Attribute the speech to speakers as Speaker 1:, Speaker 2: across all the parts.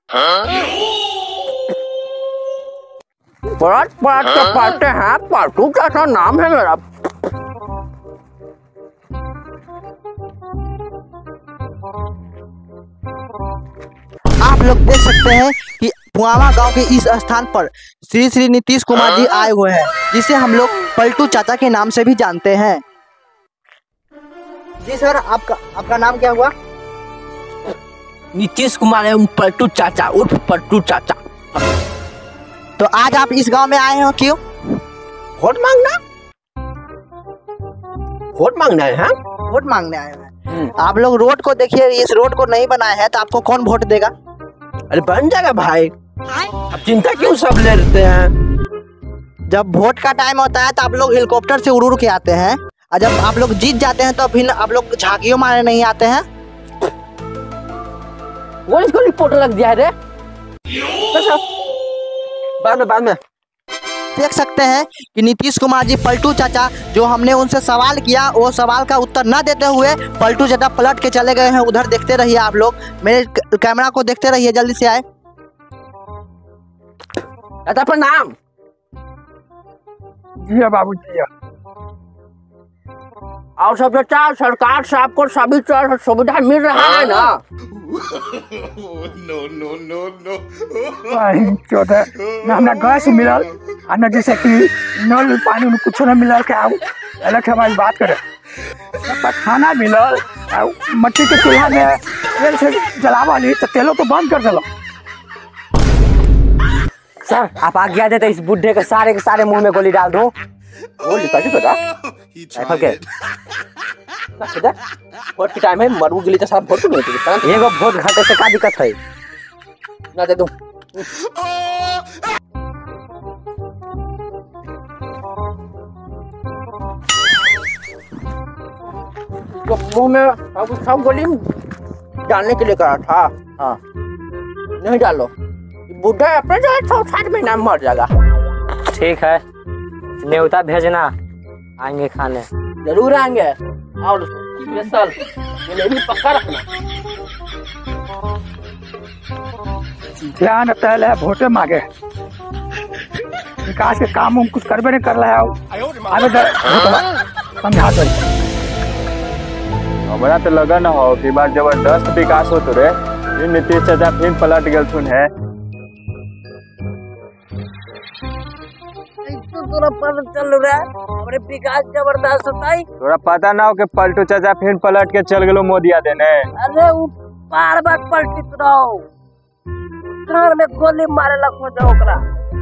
Speaker 1: पलट पलट के पढ़ते हैं, पलटू चाचा नाम है मेरा।
Speaker 2: आप लोग देख सकते हैं कि पुआवा गांव के इस स्थान पर श्री श्री नीतीश कुमार जी आए हुए हैं, जिसे हम लोग पलटू चाचा के नाम से भी जानते हैं। जी सर, आपका नाम क्या हुआ?
Speaker 1: नीतीश कुमार है, पलटू चाचा उर्फ पलटू चाचा।
Speaker 2: तो आज आप इस गांव में आए हो क्यों?
Speaker 1: वोट मांगना। वोट मांगना है?
Speaker 2: वोट मांगने आए हैं। आप लोग रोड को देखिए, इस रोड को नहीं बनाए हैं तो आपको कौन वोट देगा?
Speaker 1: अरे बन जाएगा भाई, अब चिंता क्यों सब ले लेते हैं।
Speaker 2: जब वोट का टाइम होता है तो आप लोग हेलीकॉप्टर से उड़ उड़ के आते हैं, और जब आप लोग जीत जाते हैं तो फिर आप लोग झांकियों मारने नहीं आते हैं।
Speaker 1: वो इसको रिपोर्ट लग दिया है रे। बाद में
Speaker 2: देख सकते हैं कि नीतीश कुमार जी पलटू चाचा, जो हमने उनसे सवाल किया वो सवाल का उत्तर न देते हुए पलटू चाचा पलट के चले गए हैं। उधर देखते रहिए, आप लोग मेरे कैमरा को देखते रहिए, जल्दी से आए।
Speaker 1: चाचा प्रणाम।
Speaker 3: जी बाबू जी।
Speaker 1: और सब चाचा, सरकार से आपको सभी तरह सुविधा मिल रहा है ना?
Speaker 3: ना हमरा गैस मिलल, ना जैसे कि नल पानी में कुछ न मिलल, क्या अलग हमारी बात करे। खाना मिलल, मट्टी के चूल्हा में तेल से जलावा ली तो तेलों तो बंद कर दिलो।
Speaker 1: सर आप आज्ञा देते इस बुढ़े के सारे मुंह में गोली डाल दूं। गोली कैसे बेटा? राइफल के वोट की टाइम है, मरू गिली तो सब वोट नहीं देते। एगो वोट घाटे से का दिक्कत है? ना दे दूं। तो मुंह में सब गोली डालने के लिए कहा था। हाँ नहीं डालो, बुढ़ा अपने जो 60 महीना में मर जाएगा।
Speaker 4: ठीक है, न्योता भेजना, आएंगे खाने।
Speaker 1: जरूर आएंगे, और स्पेशल जलेबी पक्का रखना।
Speaker 3: ध्यान पहले वोटे मांगे, विकास के काम हम कुछ करबे नहीं कर रहा है। समझा दो।
Speaker 5: हमारा तो लगा न हो कि बार जबरदस्त विकास हो तो रे, ये नीतीश चाचा फिर पलट गए सुन है।
Speaker 1: तोरा पता चल रहा है हमारे विकास जबरदस्त होता है।
Speaker 5: तोरा पता ना हो कि पलटू चाचा फिर पलट के चल गए मोदिया देने।
Speaker 1: अरे वो बार बार पलटित रहो, घर में गोली मारे लग जाओ ओकरा।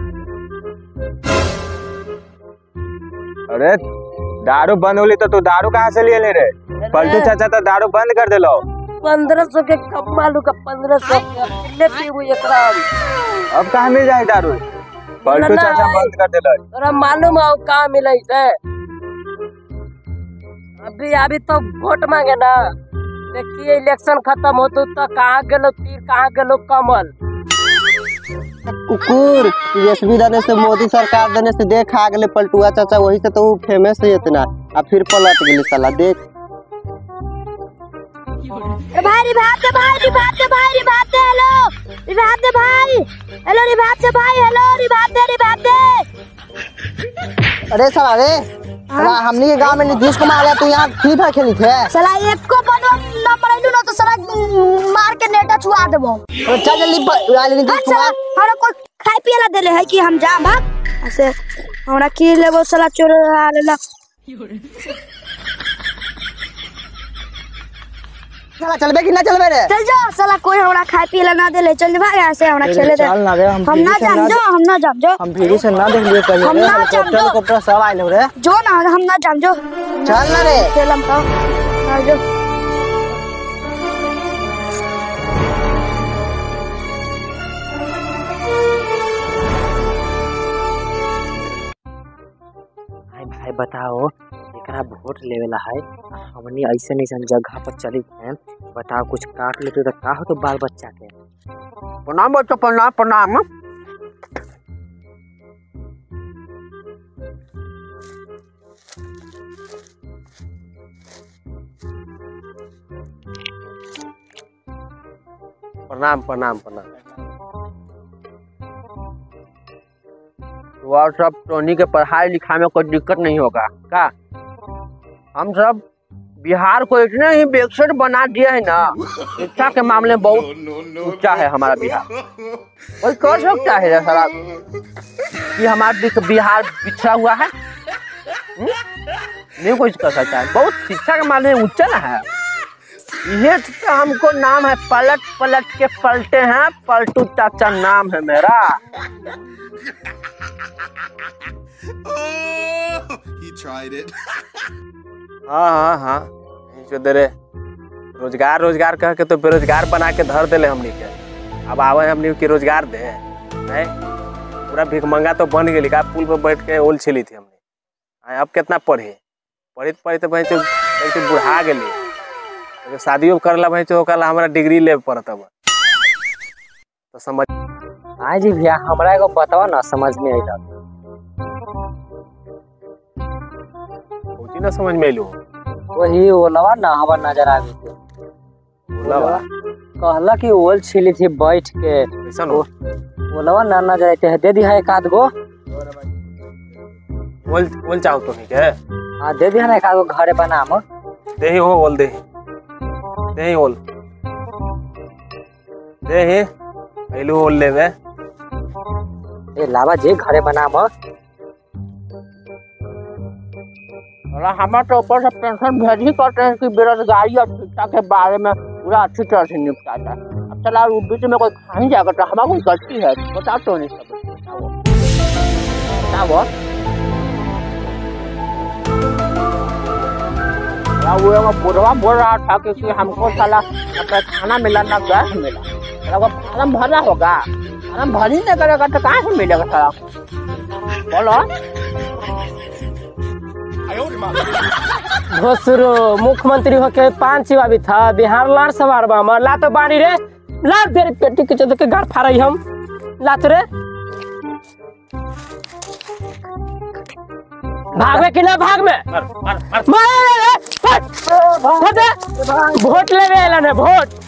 Speaker 5: अरे दारू बंद होली तो तू दारू कहाँ से लिए ले रे? पलटू चाचा तो दारू बंद कर दिलो।
Speaker 1: 1500 के कम मालू का 1500 कितने पीबू एकरा?
Speaker 5: अब कहाँ मिल जाए दारू? पलटू चाचा बंद कर दिलो।
Speaker 1: तोरा मालूम है कहाँ मिले से? अभी तो वोट मांगे ना, देखिए इलेक्शन खत्म हो तो कहाँ गेलो तीर, कहाँ गेलो कमल।
Speaker 2: कुकुर तेजस्वी देने से, मोदी सरकार देने से देख आ गए पलटुआ चाचा, वही से तो फेमस है इतना, अब फिर पलट गए साला। देख
Speaker 6: भाई रिभाते भाई, रिभाते भाई, रिभाते हेलो, रिभाते भाई हेलो, रिभाते भाई हेलो, रिभाते।
Speaker 2: अरे साला रे, हमनी के गांव में नीतीश कुमार आया, तू यहाँ फ्री फायर खेली थे
Speaker 6: साला? एक को बनो नंबर आइलू ना तो साला मार के नेटा छुआ देबो।
Speaker 2: तो चल जल्दी वाले नीतीश कुमार।
Speaker 6: हमरा कोई खाए पियला देले है कि हम जा भाग ऐसे? हमरा की लेबो साला, चोर लेला।
Speaker 2: साला चलबे कि ना चलबे रे?
Speaker 6: चल जा साला, कोई हमरा खाए पियला ना देले, चल भाग ऐसे। हमरा खेले दे,
Speaker 2: चल ना रे, हम
Speaker 6: ना जाम जो, हम ना जाम जो,
Speaker 2: हम फ्री से ना देख लिए कहीं।
Speaker 6: हम ना जाम जो,
Speaker 2: हेलीकॉप्टर सब आइले रे,
Speaker 6: जो ना हम ना जाम जो।
Speaker 2: चल ना रे,
Speaker 6: खेलम तो ना जो।
Speaker 4: भाई बताओ, एकरा वोट लेवेला है, हमनी ऐसे नहीं जगह पर चली हैं, बताओ कुछ काट लेते तो का हो तो बाल बच्चा के।
Speaker 1: प्रणाम बच्चा, प्रणाम प्रणाम। प्रणाम प्रणाम प्रणाम। और सब टोनी के पढ़ाई लिखाई में कोई दिक्कत नहीं होगा का? हम सब बिहार को इतने ही बेकसुर बना दिया है ना, शिक्षा के मामले में बहुत ऊंचा है हमारा बिहार। कोई कर सकता है सारा कि हमारा बिहार पिछड़ा हुआ है? नहीं कोई कर सकता है। बहुत शिक्षा के मामले में ऊंचा ना है। ये तो हमको नाम है, पलट पलट के पलटे हैं, पलटू चाचा नाम है मेरा।
Speaker 5: हाँ जो दे रे रोजगार रोजगार कह के तो बेरोजगार बना के धर देले हमनी के। अब आवे हमनी के रोजगार दे है, पूरा भिखमंगा तो बन गेली का। पुल पर बैठ के ओल छिली थी हमने। अब कितना पढ़े पढ़ी तो भाई बुढ़ा गेली। शादियों करला भाई ओकरा हमरा डिग्री ले पड़त। अब तो समझ
Speaker 4: हाँ जी भैया, हमरा एगो बतावा ना, समझ में आइला।
Speaker 5: ना समझ में आइलो?
Speaker 4: वही ओलवा ना हवा नजर आवे थे।
Speaker 5: ओलवा
Speaker 4: कहला कि ओल छिली थी बैठ के।
Speaker 5: ऐसा नो
Speaker 4: ओलवा ना नजर आते है। दे दी है एक आध गो।
Speaker 5: ओल चाहो तो नहीं के?
Speaker 4: हाँ दे दी है ना एक आध गो घरे बनाम।
Speaker 5: दे ही हो ओल, दे ही ओल, दे ही पहलू ओल लेवे।
Speaker 4: ए लावा जी घरे बनाम।
Speaker 1: हमारे तो ऊपर से पेंशन भेज ही करते हैं कि बेरोजगारी और शिक्षा के बारे में पूरा अच्छी तरह से निपटाता है। अब चला बीच में कोई खा ही जाएगा तो हमारा कोई गलती है? बताओ तो नहीं सब वो बुढ़वा बोल रहा था कि हमको साला अपना खाना मिला ना गैस मिला। फार्म भरना होगा, फार्म भर ही नहीं करेगा तो कहाँ से मिलेगा साला? बोलो।
Speaker 7: घोसरो मुख्यमंत्री होके 5 चीवा भी था। बिहार लार सवार बा मरला तो बानी रे लार दे पेटी के चलते के गाड़ फाड़ई हम लात रे। भागवे कि ना भाग में वोट लेवे एलन है वोट।